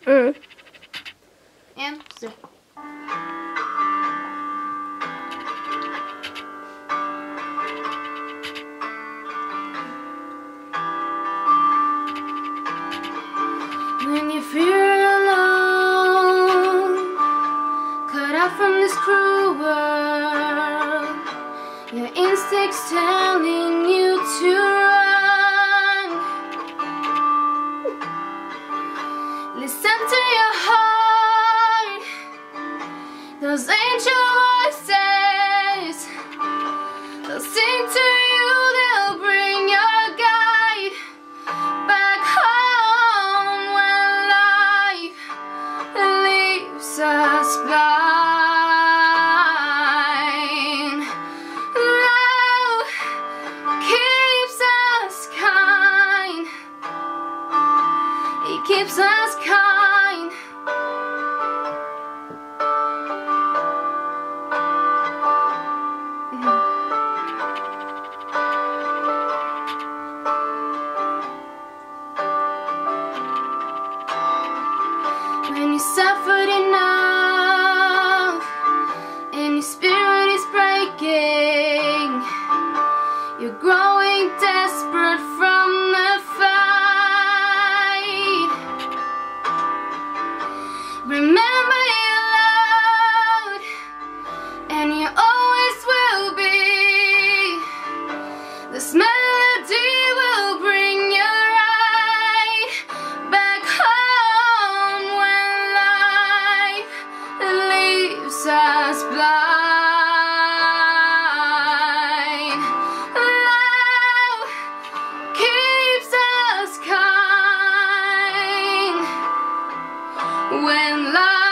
Mm. En, two. When you feel alone, cut out from this cruel world, your instincts telling you to run. Listen to your heart, those angel voices, they'll sing to you, they'll bring your guide back home when life leaves us blind. Love keeps us kind, it keeps us kind. When you suffered enough and your spirit is breaking, you're growing desperate from the fight. Remember you're loved and you always will be. This melody will bring you right back home when life leaves us blind. Love keeps us kind when life